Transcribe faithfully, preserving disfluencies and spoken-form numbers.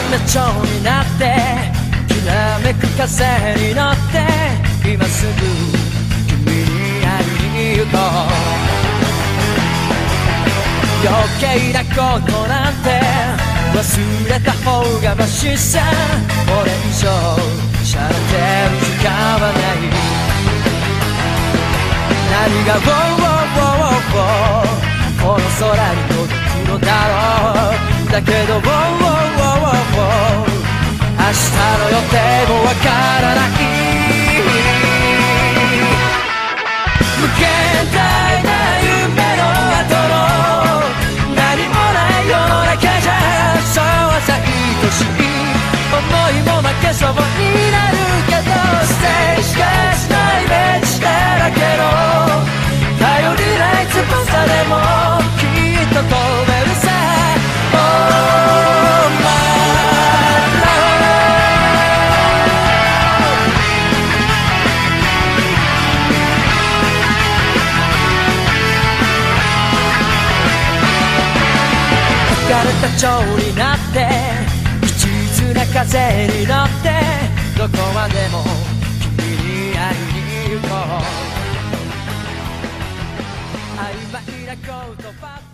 な蝶になってきらめく風に乗って今すぐ君に会いに行こう。余計なことなんて忘れた方がマシさ。これ以上しゃれてる時間はない。何が「ウォーウォーウォーウォー」この空に届くのだろう。だけど「ウォーウォーウォーウォーウォー」明日の予定もわからない。無限大な夢の後の何もない世の中じゃそうはさ愛しい思いも負けそうになるけどステージがしないイメージだらけの頼りない翼でもきっと飛べるさ。Oh my love 浮かれた蝶になって一途な風に乗ってどこまでも君に会いに行こう。曖昧な言葉